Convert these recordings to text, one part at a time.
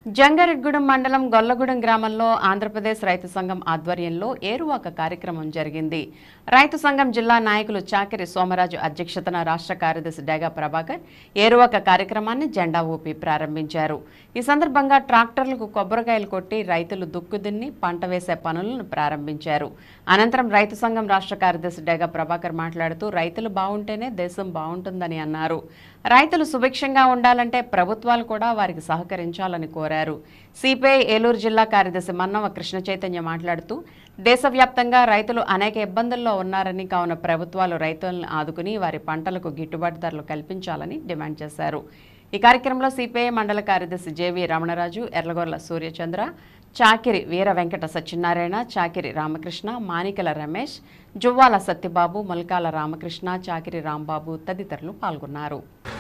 జంగారెడ్డిగూడెం మండలం గొల్లగూడెం గ్రామంలో ఆంధ్రప్రదేశ్ రైతు సంఘం ఆధ్వర్యంలో ఏరువాక కార్యక్రమం జరిగింది. రైతు సంఘం జిల్లా నాయకులు చాకిరి సోమరాజు అధ్యక్షతన రాష్ట్ర కార్యదర్శి డేగా ప్రభాకర్ ఏరువాక కార్యక్రమాన్ని జెండా ఊపి ప్రారంభించారు. ఈ సందర్భంగా ట్రాక్టర్లకు కొబ్బరికాయలు కొట్టి రైతులు దుక్కుదున్ని పంట వేసే పనులను ప్రారంభించారు. అనంతరం రైతు సంఘం రాష్ట్ర కార్యదర్శి డేగా ప్రభాకర్ మాట్లాడుతూ రైతులు బాగుంటేనే దేశం బాగుంటుందని అన్నారు. రైతులు సుభిక్షంగా ఉండాలంటే ప్రభుత్వాలు కూడా వారికి సహకరించాలని కోరారు. సిపిఐ ఏలూరు జిల్లా కార్యదర్శి మన్నవ కృష్ణ చైతన్య మాట్లాడుతూ దేశవ్యాప్తంగా రైతులు అనేక ఇబ్బందుల్లో ఉన్నారని, కావున ప్రభుత్వాలు రైతులను ఆదుకుని వారి పంటలకు గిట్టుబాటు ధరలు కల్పించాలని డిమాండ్ చేశారు. ఈ కార్యక్రమంలో సిపిఐ మండల కార్యదర్శి జేవి రమణరాజు, ఎర్లగొర్ల సూర్యచంద్ర, చాకిరి వీర వెంకట సత్యనారాయణ, చాకిరి రామకృష్ణ, మానికల రమేష్, జువ్వాల సత్యబాబు, ముల్కాల రామకృష్ణ, చాకిరి రాంబాబు తదితరులు పాల్గొన్నారు.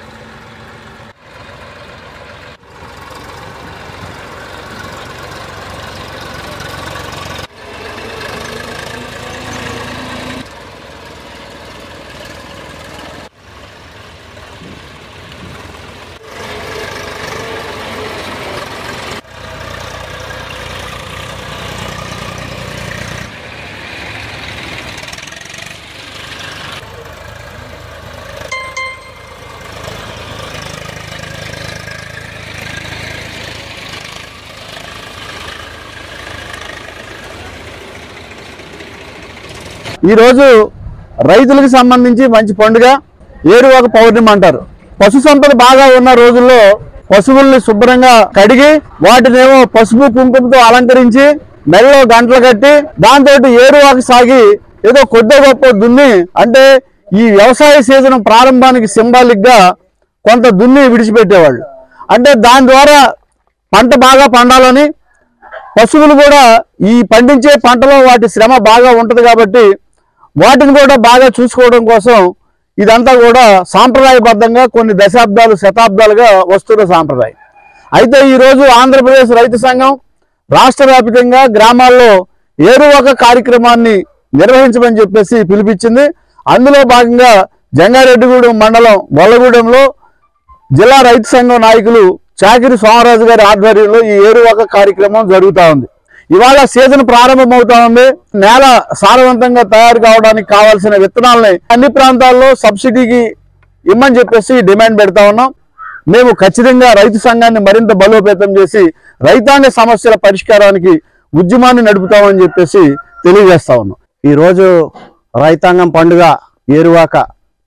ఈ రోజు రైతులకు సంబంధించి మంచి పండుగ ఏరువాక పౌర్ణమి అంటారు. పశు సంపద బాగా ఉన్న రోజుల్లో పశువుల్ని శుభ్రంగా కడిగి వాటినేమో పసుపు కుంకుమతో అలంకరించి మెడలో గంటలు కట్టి దాంతో ఏరువాక సాగి ఏదో కొద్ది గొప్ప దున్ని, అంటే ఈ వ్యవసాయ సీజన్ ప్రారంభానికి సింబాలిక్ గా కొంత దున్ని విడిచిపెట్టేవాళ్ళు. అంటే దాని ద్వారా పంట బాగా పండాలని, పశువులు కూడా ఈ పండించే పంటలో వాటి శ్రమ బాగా ఉంటుంది కాబట్టి వాటిని కూడా బాగా చూసుకోవడం కోసం ఇదంతా కూడా సాంప్రదాయబద్ధంగా కొన్ని దశాబ్దాలు శతాబ్దాలుగా వస్తున్న సాంప్రదాయం. అయితే ఈరోజు ఆంధ్రప్రదేశ్ రైతు సంఘం రాష్ట్ర వ్యాప్తంగా గ్రామాల్లో ఏరువాక కార్యక్రమాన్ని నిర్వహించమని చెప్పేసి పిలిపించింది. అందులో భాగంగా జంగారెడ్డిగూడెం మండలం గొల్లగూడెంలో జిల్లా రైతు సంఘం నాయకులు చాకిరి సోమరాజు గారి ఆధ్వర్యంలో ఈ ఏరువాక కార్యక్రమం జరుగుతూ ఉంది. ఇవాళ సీజన్ ప్రారంభమవుతా ఉంది. నేల సారవంతంగా తయారు కావడానికి కావాల్సిన విత్తనాలని అన్ని ప్రాంతాల్లో సబ్సిడీకి ఇమ్మని చెప్పేసి డిమాండ్ పెడతా ఉన్నాం. మేము ఖచ్చితంగా రైతు సంఘాన్ని మరింత బలోపేతం చేసి రైతాంగ సమస్యల పరిష్కారానికి ఉద్యమాన్ని నడుపుతామని చెప్పేసి తెలియజేస్తా ఉన్నాం. ఈరోజు రైతాంగం పండుగ ఏరువాక.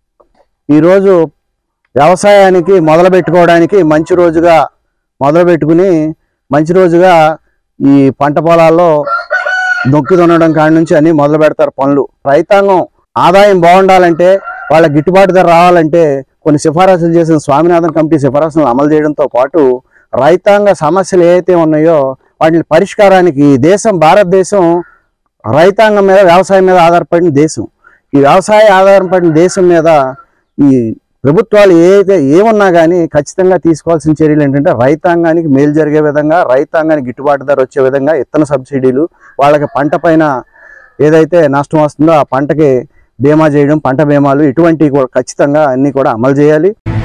ఈరోజు వ్యవసాయానికి మొదలుపెట్టుకోవడానికి మంచి రోజుగా మొదలుపెట్టుకుని మంచి రోజుగా ఈ పంట పొలాల్లో నొక్కి దున్నడం కాడి నుంచి అన్ని మొదలు పెడతారు పనులు. రైతాంగం ఆదాయం బాగుండాలంటే, వాళ్ళ గిట్టుబాటు ధర రావాలంటే కొన్ని సిఫారసులు చేసిన స్వామినాథన్ కమిటీ సిఫారసులు అమలు చేయడంతో పాటు రైతాంగ సమస్యలు ఏవైతే ఉన్నాయో వాటి పరిష్కారానికి భారతదేశం రైతాంగం మీద, వ్యవసాయం మీద ఆధారపడిన దేశం. ఈ వ్యవసాయ ఆధారపడిన దేశం మీద ఈ ప్రభుత్వాలు ఏమున్నా కానీ ఖచ్చితంగా తీసుకోవాల్సిన చర్యలు ఏంటంటే రైతాంగానికి మేలు జరిగే విధంగా, రైతాంగానికి గిట్టుబాటు ధర వచ్చే విధంగా ఇత్తన సబ్సిడీలు, వాళ్ళకి పంట పైన ఏదైతే నష్టం వస్తుందో ఆ పంటకి బీమా చేయడం, పంట బీమాలు ఇటువంటివి కూడా ఖచ్చితంగా అన్నీ కూడా అమలు చేయాలి.